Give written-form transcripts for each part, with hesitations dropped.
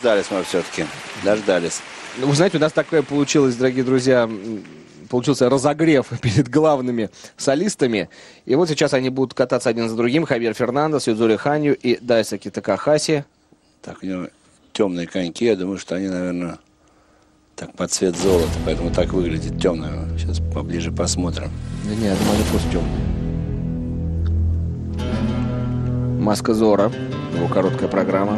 дождались мы все-таки. Дождались. Вы знаете, у нас такое получилось, дорогие друзья, получился разогрев перед главными солистами. И вот сейчас они будут кататься один за другим. Хавьер Фернандес, Юдзури Ханью и Дайсаки Такахаси. Так, у него темные коньки. Я думаю, что они, наверное, так под цвет золота. Поэтому так выглядит темное. Сейчас поближе посмотрим. Да нет, я думаю, они просто темные. Маска Зорро. Его короткая программа.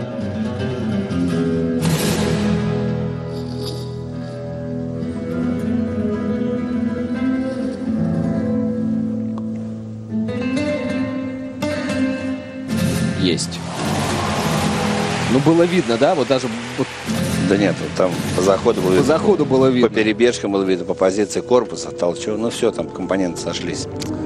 Есть. Ну, было видно, да? Вот даже... Вот... Да нет, вот там по заходу было видно. По заходу было видно. По перебежкам было видно, по позиции корпуса, толчок. Ну, все, там компоненты сошлись.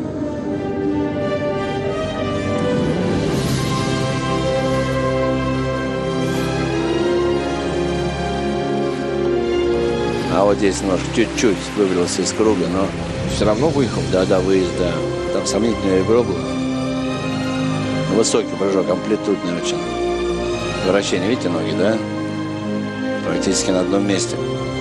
А вот здесь немножко чуть-чуть выбрался из круга, но... Все равно выехал. Да, выезд, да. Там сомнительное ребро было. Высокий прыжок, амплитудный очень. Вращение, видите, ноги, да? Практически на одном месте.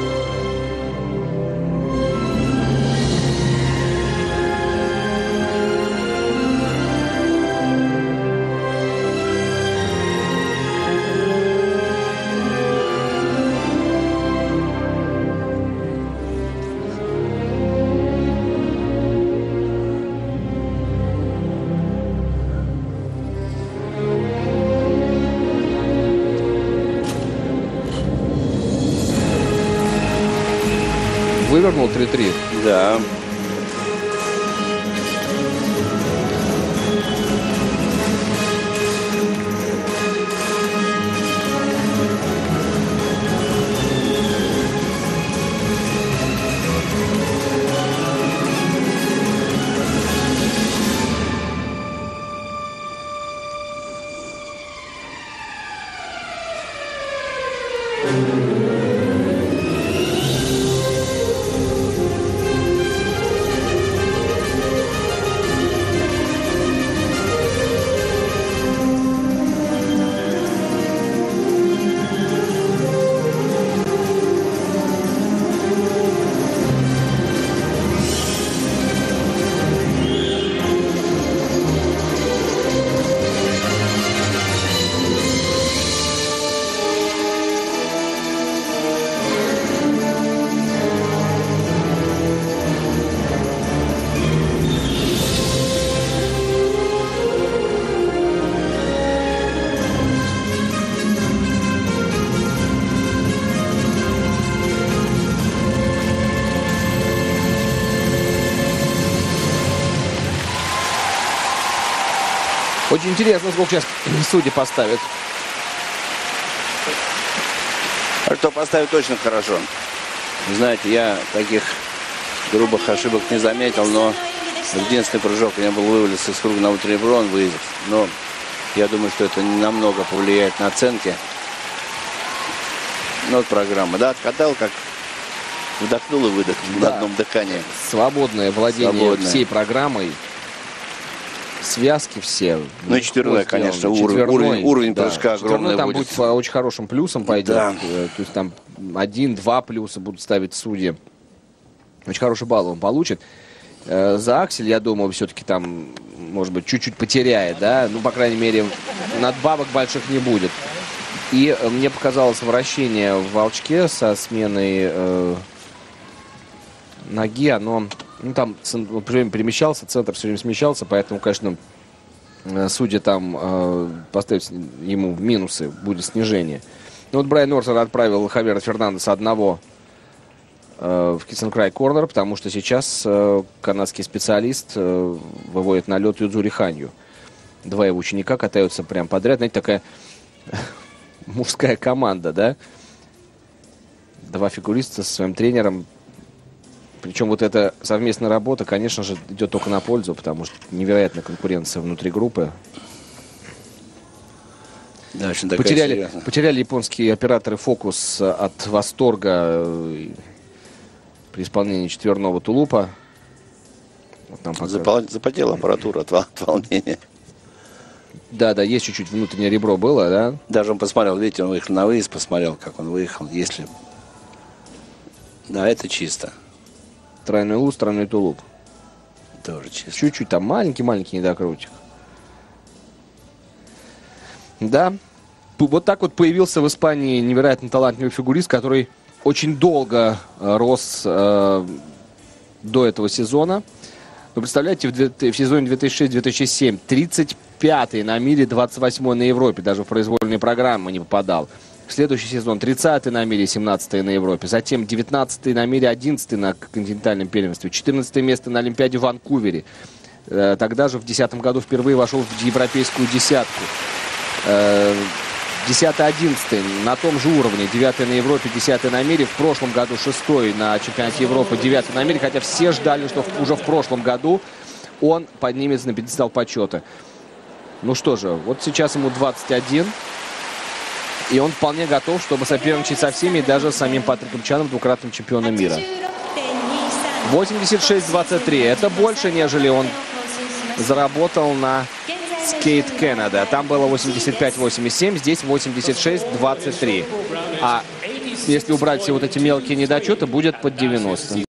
Вывернул 3-3. Да. Очень интересно, сколько сейчас судьи поставят. А кто поставит, точно хорошо. Знаете, я таких грубых ошибок не заметил, но единственный прыжок у меня был вывалиться из круга на ультраребро, он выйдет. Но я думаю, что это намного повлияет на оценки. Ну, вот программа, да, откатал, как вдохнул и выдохнул, да, на одном дыхании. Свободное владение всей программой. Связки все. Ну и четверной, конечно, уровень прыжка огромный там будет. Будет очень хорошим плюсом пойдет. Да. То есть там 1-2 плюса будут ставить судьи. Очень хороший балл он получит. За аксель, я думаю, все-таки там, может быть, чуть-чуть потеряет, да. Ну, по крайней мере, надбавок больших не будет. И мне показалось вращение в волчке со сменой ноги, оно... Ну, там все время перемещался, центр все время смещался, поэтому, конечно, судья там поставить ему минусы, будет снижение. Ну, вот Брайан Нортон отправил Хавьера Фернандеса одного в Киссенкрай корнер, потому что сейчас канадский специалист выводит на лед Юдзури Ханью. Два его ученика катаются прям подряд. Знаете, такая мужская команда, да? Два фигуриста со своим тренером. Причем вот эта совместная работа, конечно же, идет только на пользу, потому что невероятная конкуренция внутри группы. Да, очень потеряли японские операторы фокус от восторга при исполнении четверного тулупа. Вот запотела аппаратура от волнения. Да, есть чуть-чуть внутреннее ребро было, да? Даже он посмотрел, видите, он выехал на выезд, посмотрел, как он выехал. Если... Да, это чисто. Тройной луз, тройной тулуп. Тоже чисто. Чуть-чуть там маленький-маленький недокрутик. Да. Вот так вот появился в Испании невероятно талантливый фигурист, который очень долго рос до этого сезона. Вы представляете, в сезоне 2006-2007 35-й на мире, 28-й на Европе. Даже в произвольные программы не попадал. В следующий сезон 30-й на мире, 17-й на Европе. Затем 19-й на мире, 11-й на континентальном первенстве. 14-е место на Олимпиаде в Ванкувере. Тогда же в 2010 году впервые вошел в европейскую десятку. 10-11 на том же уровне. 9 на Европе, 10 на мире. В прошлом году 6 на чемпионате Европы, 9 на мире. Хотя все ждали, что уже в прошлом году он поднимется на пьедестал почета. Ну что же, вот сейчас ему 21. И он вполне готов, чтобы соперничать со всеми, и даже с самим Патриком Чаном, двукратным чемпионом мира. 86-23. Это больше, нежели он заработал на Skate Canada. Там было 85-87, здесь 86-23. А если убрать все вот эти мелкие недочеты, будет под 90.